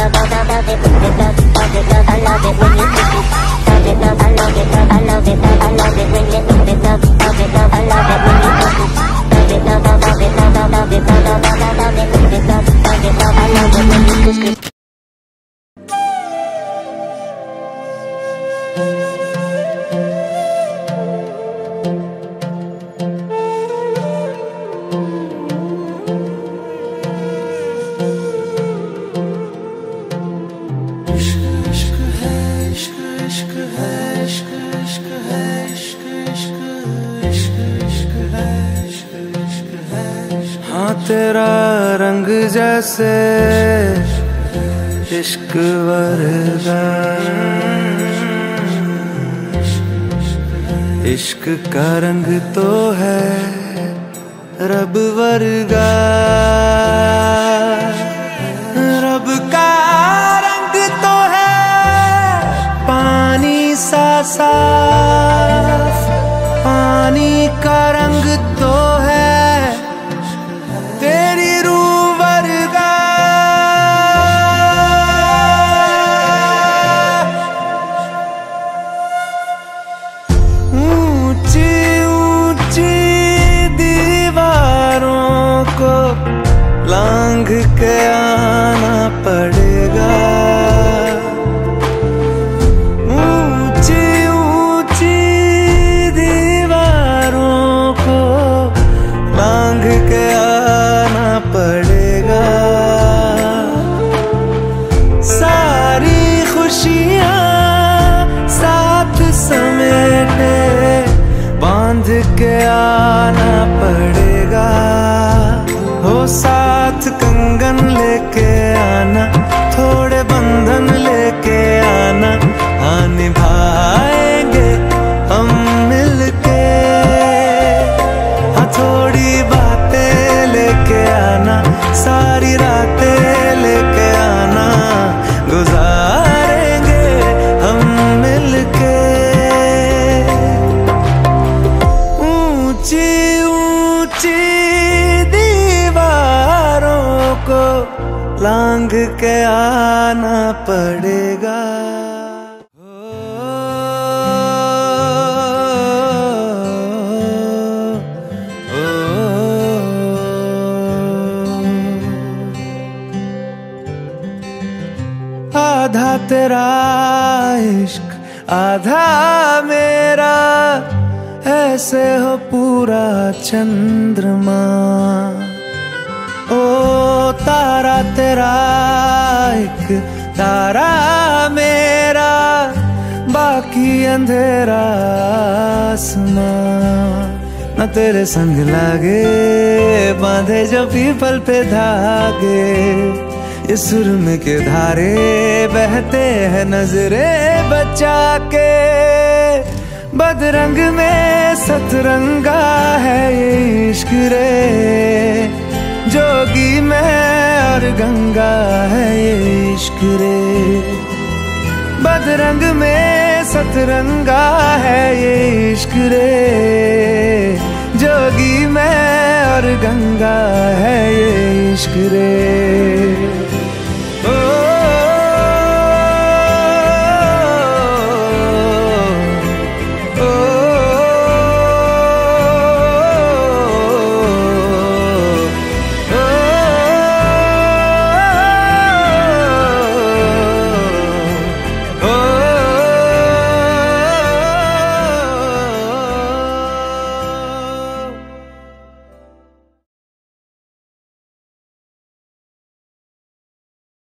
हाँ तेरा रंग जैसे इश्क वर्गा, इश्क का रंग तो है रब वर्गा, रब का रंग तो है पानी सा साफ, पानी का रंग तो है तेरी रूह वर्गा। ऊंची ऊंची दीवारों को लांघ के आना पड़ेगा, ऊंची ऊंची दीवारों को लांघ के आना पड़ेगा। सारी खुशियाँ साथ समेटे बांध के आना पड़ेगा, हो साथ कंगन लेके आना, थोड़े बंधन लेके आना, हाँ निभाएंगे हम मिलके, हाँ थोड़ी बातें लेके आना, सारी रातें लेके आना, गुजारेंगे हम मिलके। ऊंची ऊंची दीवारों को लांघ के आना पड़ेगा। आधा तेरा इश्क आधा मेरा, ऐसे हो पूरा चंद्रमा, ओ तारा तेरा एक तारा मेरा, बाकी अंधेरा आसमां। न तेरे संग लागे बांधे जो पीपल पे धागे, इस सुरम के धारे बहते हैं नजरे बचा के, बदरंग में सतरंगा है ये इश्क रे, जोगी में और गंगा है ये इश्क रे, बदरंग में सतरंगा है ये इश्क रे, जोगी में और गंगा है ये इश्क रे।